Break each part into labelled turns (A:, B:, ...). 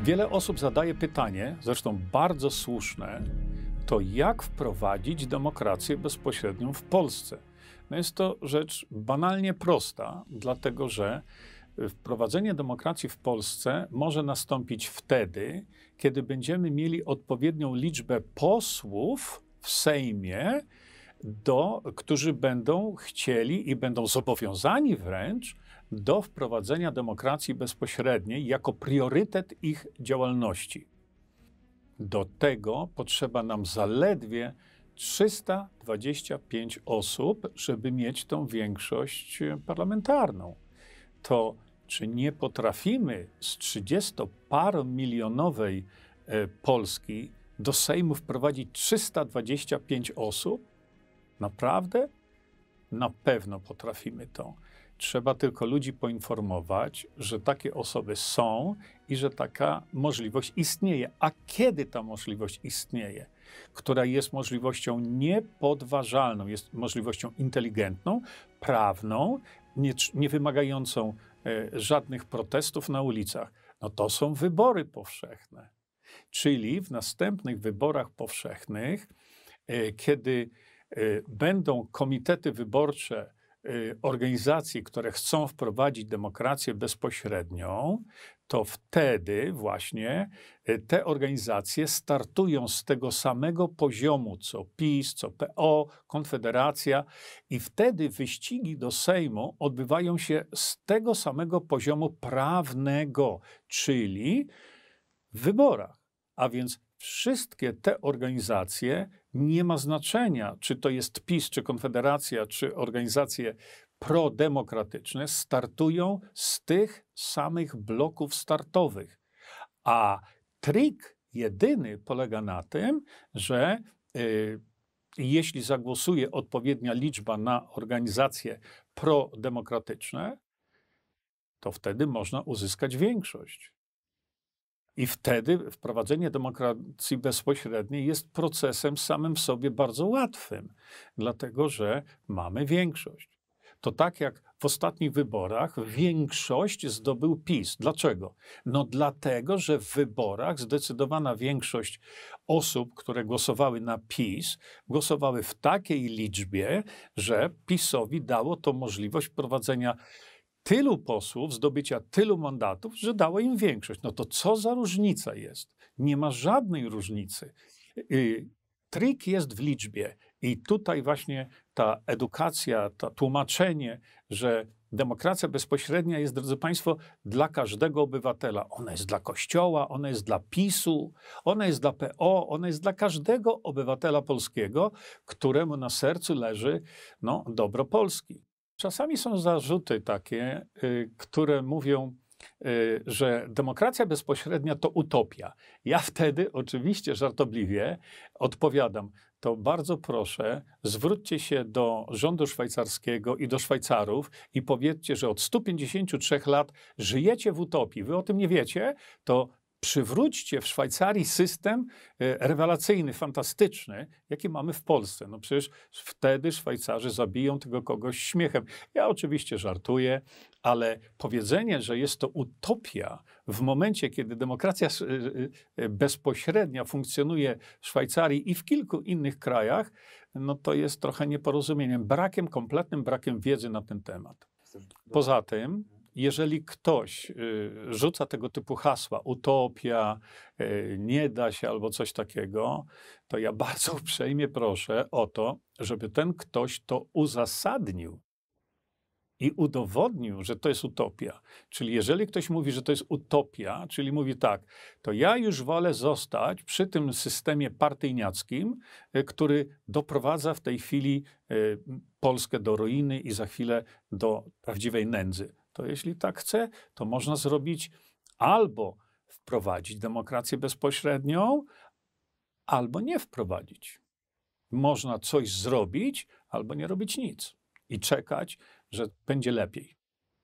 A: Wiele osób zadaje pytanie, zresztą bardzo słuszne, to jak wprowadzić demokrację bezpośrednią w Polsce? No jest to rzecz banalnie prosta, dlatego że wprowadzenie demokracji w Polsce może nastąpić wtedy, kiedy będziemy mieli odpowiednią liczbę posłów w Sejmie, którzy będą chcieli i będą zobowiązani wręcz do wprowadzenia demokracji bezpośredniej jako priorytet ich działalności. Do tego potrzeba nam zaledwie 325 osób, żeby mieć tą większość parlamentarną. To czy nie potrafimy z 30-paromilionowej Polski do Sejmu wprowadzić 325 osób? Naprawdę? Na pewno potrafimy to. Trzeba tylko ludzi poinformować, że takie osoby są i że taka możliwość istnieje. A kiedy ta możliwość istnieje? Która jest możliwością niepodważalną, jest możliwością inteligentną, prawną, nie wymagającą żadnych protestów na ulicach. No to są wybory powszechne. Czyli w następnych wyborach powszechnych, kiedy będą komitety wyborcze organizacji, które chcą wprowadzić demokrację bezpośrednią, to wtedy właśnie te organizacje startują z tego samego poziomu, co PiS, co PO, Konfederacja i wtedy wyścigi do Sejmu odbywają się z tego samego poziomu prawnego, czyli w wyborach. A więc wszystkie te organizacje, nie ma znaczenia, czy to jest PiS, czy Konfederacja, czy organizacje prodemokratyczne, startują z tych samych bloków startowych. A trik jedyny polega na tym, że jeśli zagłosuje odpowiednia liczba na organizacje prodemokratyczne, to wtedy można uzyskać większość. I wtedy wprowadzenie demokracji bezpośredniej jest procesem samym w sobie bardzo łatwym, dlatego że mamy większość. To tak jak w ostatnich wyborach większość zdobył PiS. Dlaczego? No dlatego, że w wyborach zdecydowana większość osób, które głosowały na PiS, głosowały w takiej liczbie, że PiS-owi dało to możliwość wprowadzenia tylu posłów, zdobycia tylu mandatów, że dało im większość. No to co za różnica jest? Nie ma żadnej różnicy. Trik jest w liczbie i tutaj właśnie ta edukacja, to tłumaczenie, że demokracja bezpośrednia jest, drodzy Państwo, dla każdego obywatela. Ona jest dla Kościoła, ona jest dla PiS-u, ona jest dla PO, ona jest dla każdego obywatela polskiego, któremu na sercu leży dobro Polski. Czasami są zarzuty takie, które mówią, że demokracja bezpośrednia to utopia. Ja wtedy oczywiście żartobliwie odpowiadam, to bardzo proszę, zwróćcie się do rządu szwajcarskiego i do Szwajcarów i powiedzcie, że od 153 lat żyjecie w utopii. Wy o tym nie wiecie, to przywróćcie w Szwajcarii system rewelacyjny, fantastyczny, jaki mamy w Polsce. No przecież wtedy Szwajcarzy zabiją tego kogoś śmiechem. Ja oczywiście żartuję, ale powiedzenie, że jest to utopia w momencie, kiedy demokracja bezpośrednia funkcjonuje w Szwajcarii i w kilku innych krajach, no to jest trochę nieporozumieniem, kompletnym brakiem wiedzy na ten temat. Poza tym, jeżeli ktoś rzuca tego typu hasła, utopia, nie da się albo coś takiego, to ja bardzo uprzejmie proszę o to, żeby ten ktoś to uzasadnił i udowodnił, że to jest utopia. Czyli jeżeli ktoś mówi, że to jest utopia, czyli mówi tak, to ja już wolę zostać przy tym systemie partyjniackim, który doprowadza w tej chwili Polskę do ruiny i za chwilę do prawdziwej nędzy. To jeśli tak chce, to można zrobić albo wprowadzić demokrację bezpośrednią, albo nie wprowadzić. Można coś zrobić, albo nie robić nic i czekać, że będzie lepiej.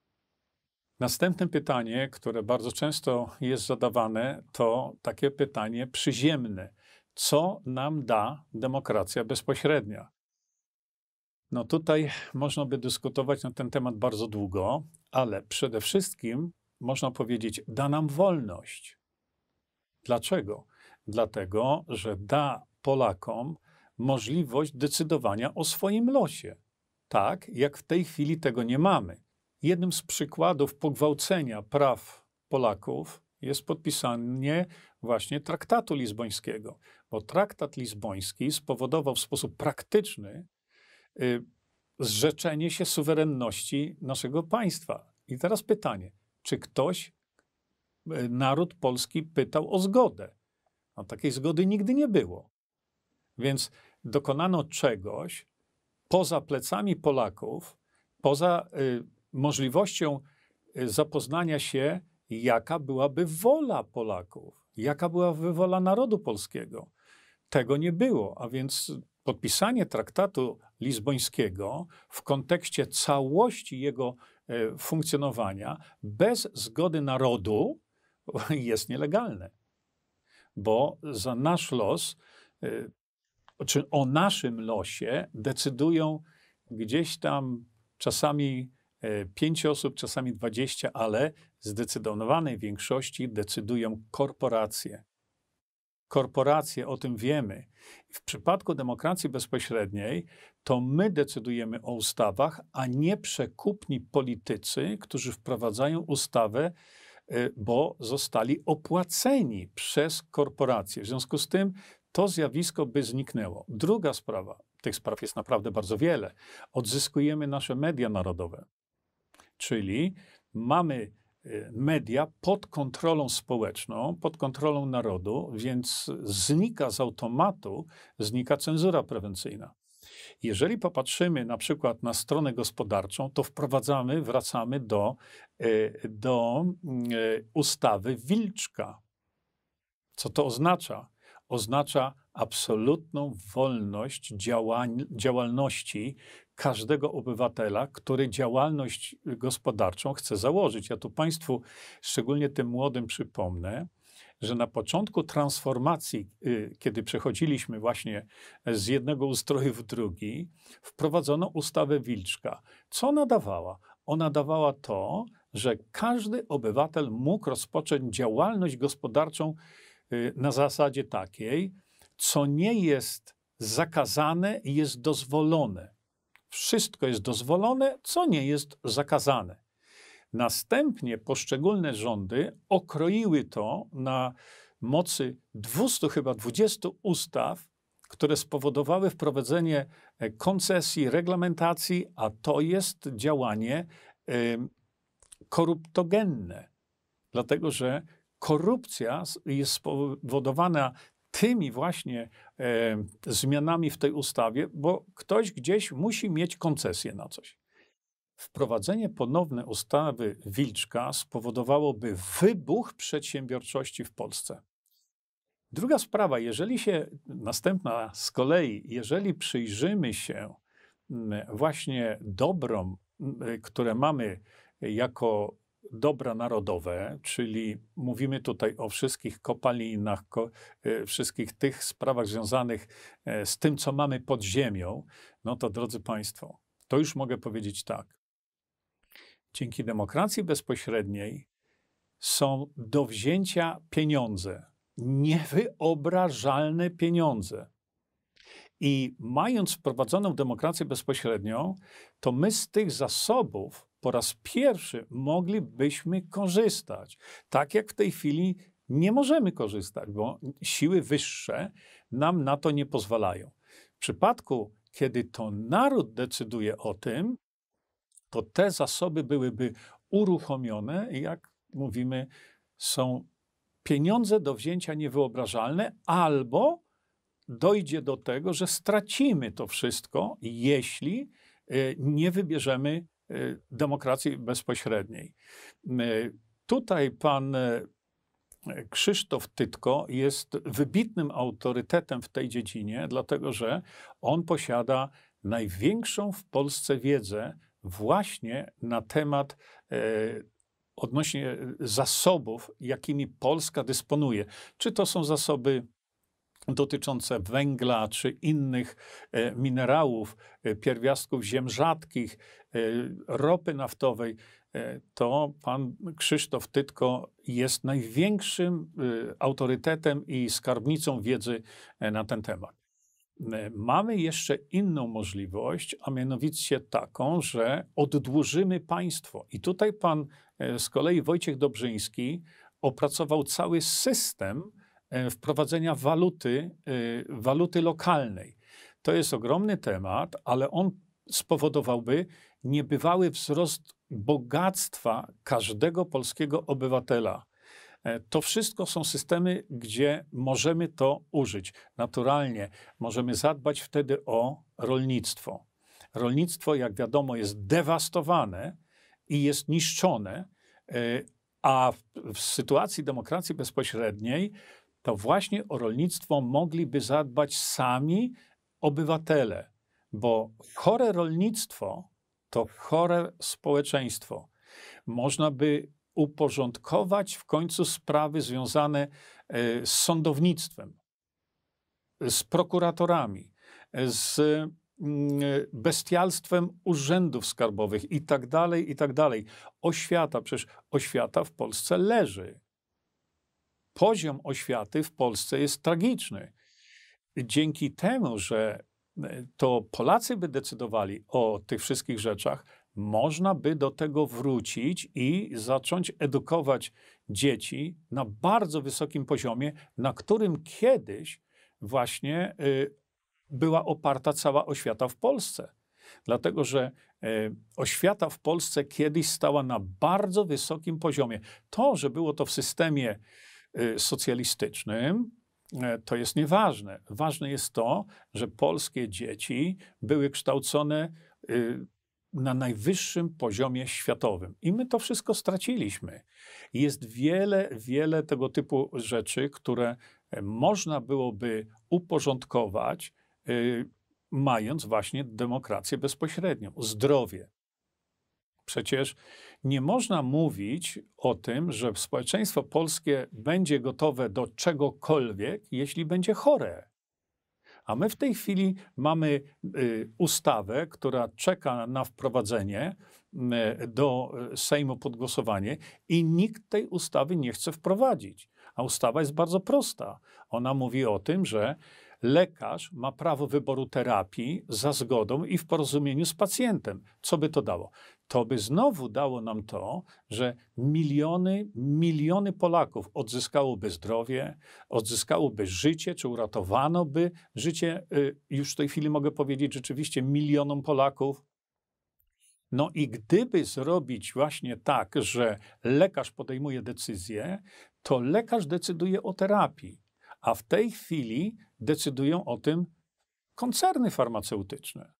A: Następne pytanie, które bardzo często jest zadawane, to takie pytanie przyziemne. Co nam da demokracja bezpośrednia? No tutaj można by dyskutować na ten temat bardzo długo, ale przede wszystkim można powiedzieć, da nam wolność. Dlaczego? Dlatego, że da Polakom możliwość decydowania o swoim losie. Tak, jak w tej chwili tego nie mamy. Jednym z przykładów pogwałcenia praw Polaków jest podpisanie właśnie traktatu lizbońskiego, bo traktat lizboński spowodował w sposób praktyczny zrzeczenie się suwerenności naszego państwa. I teraz pytanie, czy ktoś, naród polski pytał o zgodę? No, takiej zgody nigdy nie było. Więc dokonano czegoś poza plecami Polaków, poza możliwością zapoznania się, jaka byłaby wola Polaków, jaka byłaby wola narodu polskiego. Tego nie było, a więc podpisanie traktatu lizbońskiego w kontekście całości jego funkcjonowania bez zgody narodu jest nielegalne, bo za nasz los, czy o naszym losie decydują gdzieś tam czasami 5 osób, czasami 20, ale w zdecydowanej większości decydują korporacje. Korporacje, o tym wiemy. W przypadku demokracji bezpośredniej to my decydujemy o ustawach, a nie przekupni politycy, którzy wprowadzają ustawę, bo zostali opłaceni przez korporacje. W związku z tym to zjawisko by zniknęło. Druga sprawa, tych spraw jest naprawdę bardzo wiele. Odzyskujemy nasze media narodowe, czyli mamy media pod kontrolą społeczną, pod kontrolą narodu, więc znika z automatu, znika cenzura prewencyjna. Jeżeli popatrzymy na przykład na stronę gospodarczą, to wracamy do ustawy Wilczka. Co to oznacza? Oznacza absolutną wolność działalności każdego obywatela, który działalność gospodarczą chce założyć. Ja tu Państwu, szczególnie tym młodym, przypomnę, że na początku transformacji, kiedy przechodziliśmy właśnie z jednego ustroju w drugi, wprowadzono ustawę Wilczka. Co ona dawała? Ona dawała to, że każdy obywatel mógł rozpocząć działalność gospodarczą na zasadzie takiej, co nie jest zakazane, jest dozwolone. Wszystko jest dozwolone, co nie jest zakazane. Następnie poszczególne rządy okroiły to na mocy 220 ustaw, które spowodowały wprowadzenie koncesji, reglamentacji, a to jest działanie koruptogenne. Dlatego, że korupcja jest spowodowana tymi właśnie zmianami w tej ustawie, bo ktoś gdzieś musi mieć koncesję na coś. Wprowadzenie ponowne ustawy Wilczka spowodowałoby wybuch przedsiębiorczości w Polsce. Druga sprawa, następna z kolei, jeżeli przyjrzymy się właśnie dobrom, które mamy jako dobra narodowe, czyli mówimy tutaj o wszystkich kopalinach, wszystkich tych sprawach związanych z tym, co mamy pod ziemią, no to drodzy Państwo, to już mogę powiedzieć tak. Dzięki demokracji bezpośredniej są do wzięcia pieniądze, niewyobrażalne pieniądze. I mając wprowadzoną demokrację bezpośrednią, to my z tych zasobów po raz pierwszy moglibyśmy korzystać. Tak jak w tej chwili nie możemy korzystać, bo siły wyższe nam na to nie pozwalają. W przypadku, kiedy to naród decyduje o tym, to te zasoby byłyby uruchomione i jak mówimy, są pieniądze do wzięcia niewyobrażalne, albo dojdzie do tego, że stracimy to wszystko, jeśli nie wybierzemy demokracji bezpośredniej. Tutaj pan Krzysztof Tytko jest wybitnym autorytetem w tej dziedzinie, dlatego że on posiada największą w Polsce wiedzę właśnie na temat odnośnie zasobów, jakimi Polska dysponuje. Czy to są zasoby dotyczące węgla czy innych minerałów, pierwiastków ziem rzadkich, ropy naftowej, to pan Krzysztof Tytko jest największym autorytetem i skarbnicą wiedzy na ten temat. Mamy jeszcze inną możliwość, a mianowicie taką, że oddłużymy państwo. I tutaj pan z kolei Wojciech Dobrzyński opracował cały system wprowadzenia waluty lokalnej. To jest ogromny temat, ale on spowodowałby niebywały wzrost bogactwa każdego polskiego obywatela. To wszystko są systemy, gdzie możemy to użyć. Naturalnie możemy zadbać wtedy o rolnictwo. Rolnictwo, jak wiadomo, jest dewastowane i jest niszczone, a w sytuacji demokracji bezpośredniej to właśnie o rolnictwo mogliby zadbać sami obywatele, bo chore rolnictwo to chore społeczeństwo. Można by uporządkować w końcu sprawy związane z sądownictwem, z prokuratorami, z bestialstwem urzędów skarbowych i tak dalej, i tak dalej. Oświata, przecież oświata w Polsce leży. Poziom oświaty w Polsce jest tragiczny. Dzięki temu, że to Polacy by decydowali o tych wszystkich rzeczach, można by do tego wrócić i zacząć edukować dzieci na bardzo wysokim poziomie, na którym kiedyś właśnie była oparta cała oświata w Polsce. Dlatego, że oświata w Polsce kiedyś stała na bardzo wysokim poziomie. To, że było to w systemie socjalistycznym, to jest nieważne. Ważne jest to, że polskie dzieci były kształcone na najwyższym poziomie światowym. I my to wszystko straciliśmy. Jest wiele tego typu rzeczy, które można byłoby uporządkować, mając właśnie demokrację bezpośrednią, zdrowie. Przecież nie można mówić o tym, że społeczeństwo polskie będzie gotowe do czegokolwiek, jeśli będzie chore. A my w tej chwili mamy ustawę, która czeka na wprowadzenie do Sejmu pod głosowanie i nikt tej ustawy nie chce wprowadzić. A ustawa jest bardzo prosta. Ona mówi o tym, że lekarz ma prawo wyboru terapii za zgodą i w porozumieniu z pacjentem. Co by to dało? To by znowu dało nam to, że miliony Polaków odzyskałoby zdrowie, odzyskałoby życie, czy uratowano by życie, już w tej chwili mogę powiedzieć rzeczywiście milionom Polaków. No i gdyby zrobić właśnie tak, że lekarz podejmuje decyzję, to lekarz decyduje o terapii, a w tej chwili decydują o tym koncerny farmaceutyczne.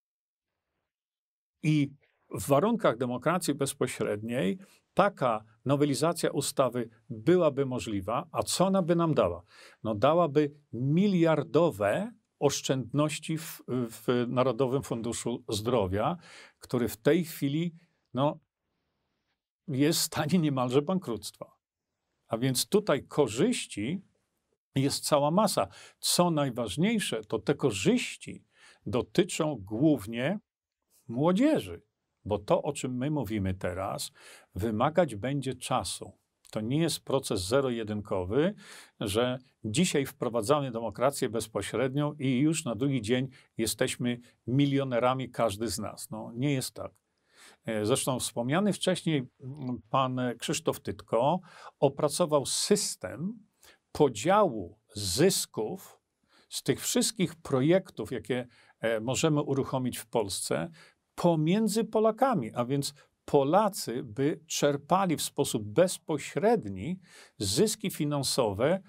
A: I w warunkach demokracji bezpośredniej taka nowelizacja ustawy byłaby możliwa, a co ona by nam dała? No dałaby miliardowe oszczędności w Narodowym Funduszu Zdrowia, który w tej chwili jest w stanie niemalże bankructwa. A więc tutaj korzyści jest cała masa. Co najważniejsze, to te korzyści dotyczą głównie młodzieży, bo to, o czym my mówimy teraz, wymagać będzie czasu. To nie jest proces zero-jedynkowy, że dzisiaj wprowadzamy demokrację bezpośrednią i już na drugi dzień jesteśmy milionerami, każdy z nas. No, nie jest tak. Zresztą wspomniany wcześniej pan Krzysztof Tytko opracował system podziału zysków z tych wszystkich projektów, jakie możemy uruchomić w Polsce, pomiędzy Polakami, a więc Polacy by czerpali w sposób bezpośredni zyski finansowe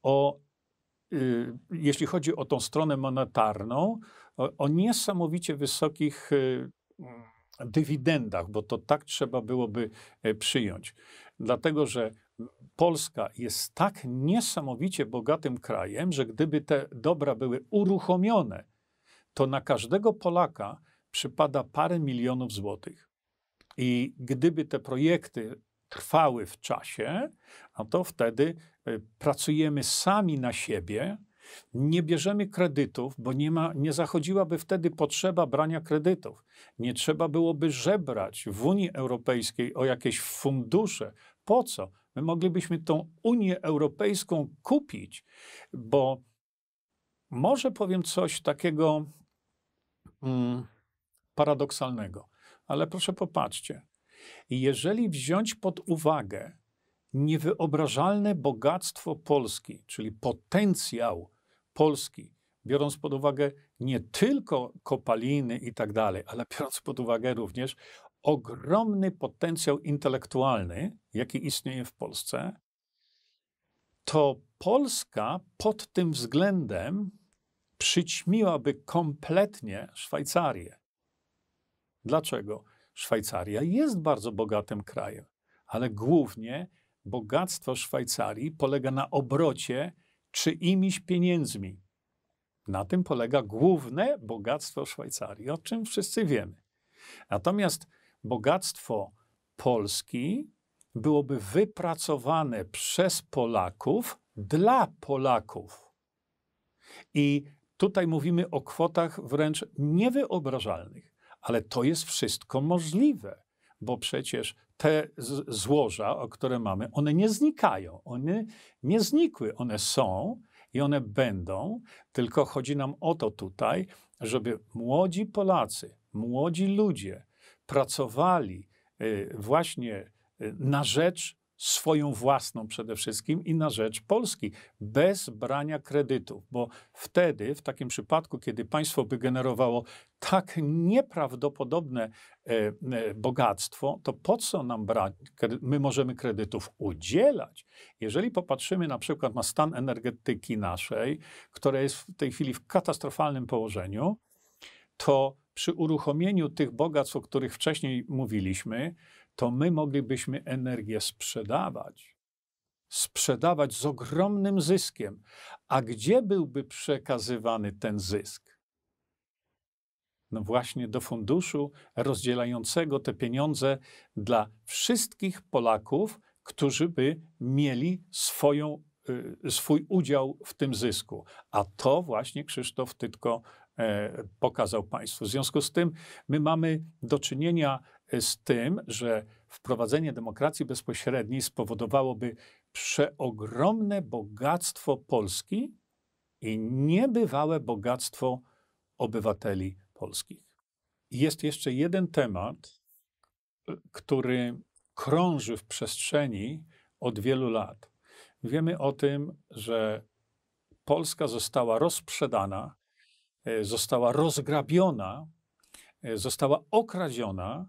A: jeśli chodzi o tą stronę monetarną, o niesamowicie wysokich dywidendach, bo to tak trzeba byłoby przyjąć. Dlatego, że Polska jest tak niesamowicie bogatym krajem, że gdyby te dobra były uruchomione, to na każdego Polaka przypada parę milionów złotych. I gdyby te projekty trwały w czasie, no to wtedy pracujemy sami na siebie Nie bierzemy kredytów, bo nie zachodziłaby wtedy potrzeba brania kredytów. Nie trzeba byłoby żebrać w Unii Europejskiej o jakieś fundusze. Po co? My moglibyśmy tą Unię Europejską kupić, bo może powiem coś takiego paradoksalnego, ale proszę popatrzcie. Jeżeli wziąć pod uwagę niewyobrażalne bogactwo Polski, czyli potencjał Polski, biorąc pod uwagę nie tylko kopaliny i tak dalej, ale biorąc pod uwagę również ogromny potencjał intelektualny, jaki istnieje w Polsce, to Polska pod tym względem przyćmiłaby kompletnie Szwajcarię. Dlaczego? Szwajcaria jest bardzo bogatym krajem, ale głównie bogactwo Szwajcarii polega na obrocie czyimiś pieniędzmi. Na tym polega główne bogactwo Szwajcarii, o czym wszyscy wiemy. Natomiast bogactwo Polski byłoby wypracowane przez Polaków dla Polaków. I tutaj mówimy o kwotach wręcz niewyobrażalnych, ale to jest wszystko możliwe, bo przecież te złoża, o które mamy, one nie znikają, one nie znikły, one są i one będą, tylko chodzi nam o to tutaj, żeby młodzi Polacy, młodzi ludzie pracowali właśnie na rzecz swoją własną przede wszystkim i na rzecz Polski, bez brania kredytów, bo wtedy, w takim przypadku, kiedy państwo by generowało tak nieprawdopodobne bogactwo, to po co nam brać? My możemy kredytów udzielać. Jeżeli popatrzymy na przykład na stan energetyki naszej, która jest w tej chwili w katastrofalnym położeniu, to przy uruchomieniu tych bogactw, o których wcześniej mówiliśmy, to my moglibyśmy energię sprzedawać z ogromnym zyskiem. A gdzie byłby przekazywany ten zysk? No właśnie do funduszu rozdzielającego te pieniądze dla wszystkich Polaków, którzy by mieli swój udział w tym zysku. A to właśnie Krzysztof Tytko pokazał państwu. W związku z tym my mamy do czynienia z tym, że wprowadzenie demokracji bezpośredniej spowodowałoby przeogromne bogactwo Polski i niebywałe bogactwo obywateli polskich. Jest jeszcze jeden temat, który krąży w przestrzeni od wielu lat. Wiemy o tym, że Polska została rozprzedana, została rozgrabiona, została okradziona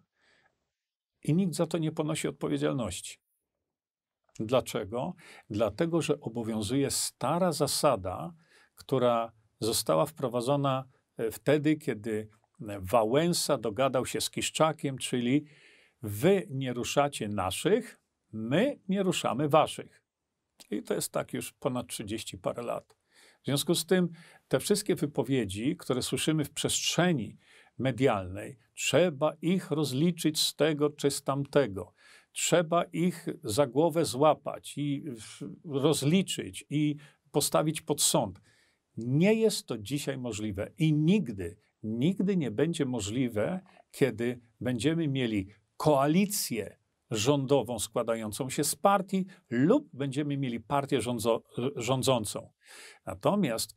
A: i nikt za to nie ponosi odpowiedzialności. Dlaczego? Dlatego, że obowiązuje stara zasada, która została wprowadzona wtedy, kiedy Wałęsa dogadał się z Kiszczakiem, czyli wy nie ruszacie naszych, my nie ruszamy waszych. I to jest tak już ponad 30 parę lat. W związku z tym te wszystkie wypowiedzi, które słyszymy w przestrzeni medialnej, trzeba ich rozliczyć z tego czy z tamtego. Trzeba ich za głowę złapać i rozliczyć i postawić pod sąd. Nie jest to dzisiaj możliwe i nigdy nie będzie możliwe, kiedy będziemy mieli koalicję rządową składającą się z partii lub będziemy mieli partię rządzącą. Natomiast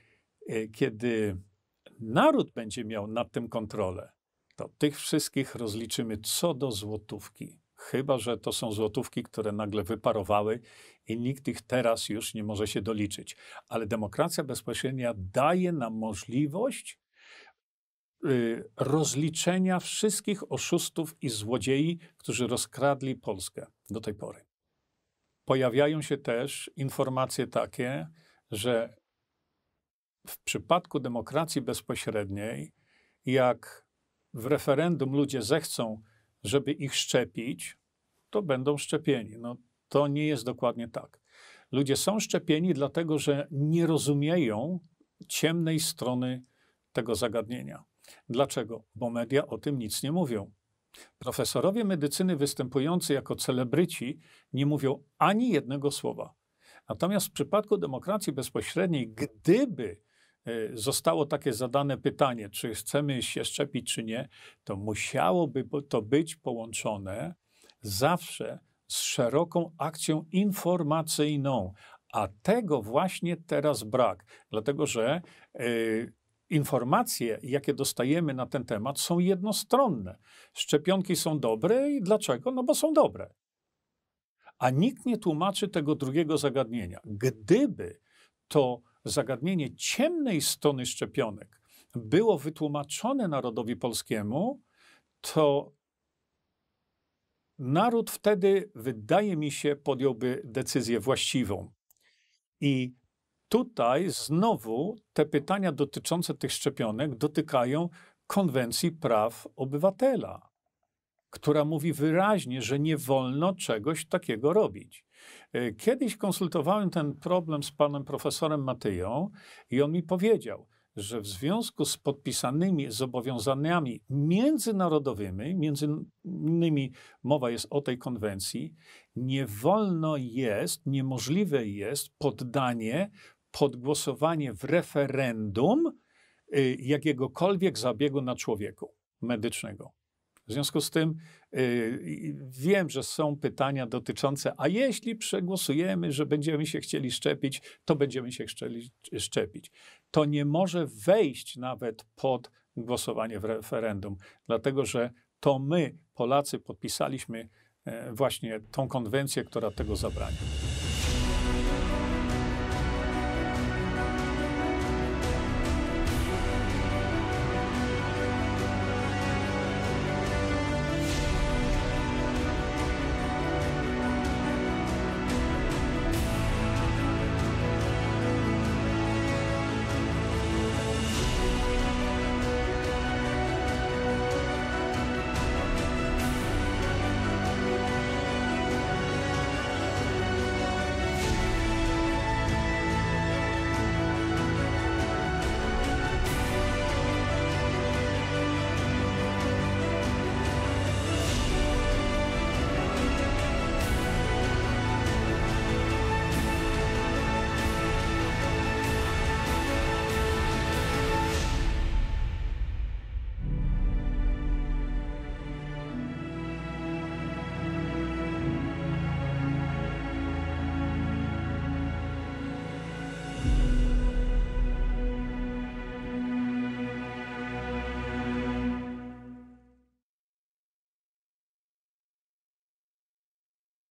A: kiedy naród będzie miał nad tym kontrolę, to tych wszystkich rozliczymy co do złotówki. Chyba że to są złotówki, które nagle wyparowały i nikt ich teraz już nie może się doliczyć. Ale demokracja bezpośrednia daje nam możliwość rozliczenia wszystkich oszustów i złodziei, którzy rozkradli Polskę do tej pory. Pojawiają się też informacje takie, że w przypadku demokracji bezpośredniej, jak w referendum ludzie zechcą, żeby ich szczepić, to będą szczepieni. No, to nie jest dokładnie tak. Ludzie są szczepieni dlatego, że nie rozumieją ciemnej strony tego zagadnienia. Dlaczego? Bo media o tym nic nie mówią. Profesorowie medycyny występujący jako celebryci nie mówią ani jednego słowa. Natomiast w przypadku demokracji bezpośredniej, gdyby zostało takie zadane pytanie, czy chcemy się szczepić, czy nie, to musiałoby to być połączone zawsze z szeroką akcją informacyjną. A tego właśnie teraz brak, dlatego że informacje, jakie dostajemy na ten temat, są jednostronne. Szczepionki są dobre i dlaczego? No bo są dobre. A nikt nie tłumaczy tego drugiego zagadnienia. Gdyby to zagadnienie ciemnej strony szczepionek było wytłumaczone narodowi polskiemu, to naród wtedy, wydaje mi się, podjąłby decyzję właściwą. I tutaj znowu te pytania dotyczące tych szczepionek dotykają Konwencji Praw Obywatela, która mówi wyraźnie, że nie wolno czegoś takiego robić. Kiedyś konsultowałem ten problem z panem profesorem Matyją i on mi powiedział, że w związku z podpisanymi zobowiązaniami międzynarodowymi, między innymi mowa jest o tej konwencji, nie wolno jest, niemożliwe jest poddanie pod głosowanie w referendum jakiegokolwiek zabiegu na człowieku medycznego. W związku z tym wiem, że są pytania dotyczące, a jeśli przegłosujemy, że będziemy się chcieli szczepić, to będziemy się chcieli szczepić. To nie może wejść nawet pod głosowanie w referendum, dlatego że to my, Polacy, podpisaliśmy właśnie tą konwencję, która tego zabrania.